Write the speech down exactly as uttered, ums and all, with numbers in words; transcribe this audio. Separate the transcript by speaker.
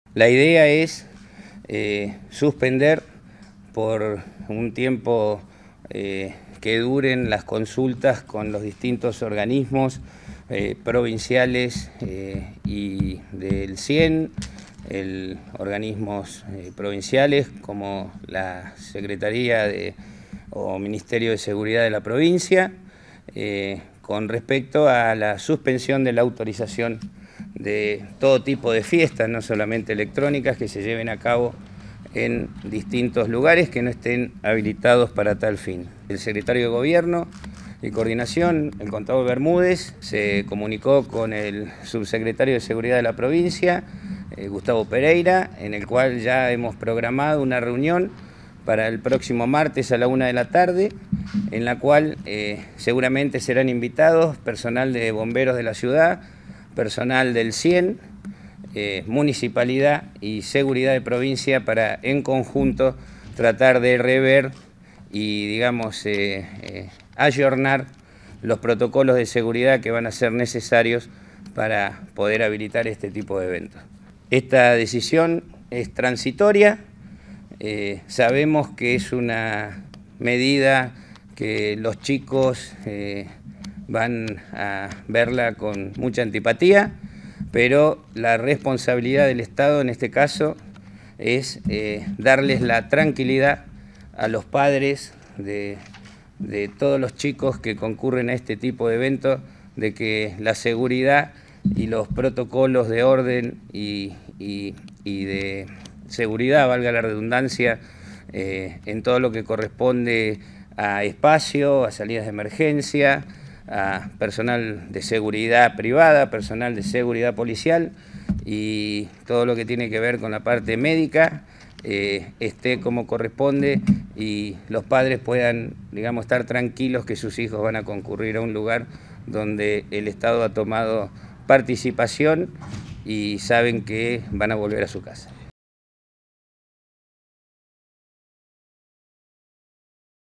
Speaker 1: La idea es eh, suspender por un tiempo eh, que duren las consultas con los distintos organismos eh, provinciales eh, y del CIEN, el, organismos eh, provinciales como la Secretaría de, o Ministerio de Seguridad de la provincia, eh, con respecto a la suspensión de la autorización de todo tipo de fiestas, no solamente electrónicas, que se lleven a cabo en distintos lugares que no estén habilitados para tal fin. El secretario de Gobierno y Coordinación, el contador Bermúdez, se comunicó con el subsecretario de Seguridad de la provincia, eh, Gustavo Pereira, en el cual ya hemos programado una reunión para el próximo martes a la una de la tarde, en la cual eh, seguramente serán invitados personal de bomberos de la ciudad, personal del CIEN, eh, municipalidad y seguridad de provincia, para en conjunto tratar de rever y, digamos, eh, eh, ayornar los protocolos de seguridad que van a ser necesarios para poder habilitar este tipo de eventos. Esta decisión es transitoria, eh, sabemos que es una medida que los chicos eh, van a verla con mucha antipatía, pero la responsabilidad del Estado en este caso es eh, darles la tranquilidad a los padres de, de todos los chicos que concurren a este tipo de eventos, de que la seguridad y los protocolos de orden y, y, y de seguridad, valga la redundancia, eh, en todo lo que corresponde a espacio, a salidas de emergencia, a personal de seguridad privada, personal de seguridad policial y todo lo que tiene que ver con la parte médica, eh, esté como corresponde y los padres puedan, digamos, estar tranquilos que sus hijos van a concurrir a un lugar donde el Estado ha tomado participación y saben que van a volver a su casa.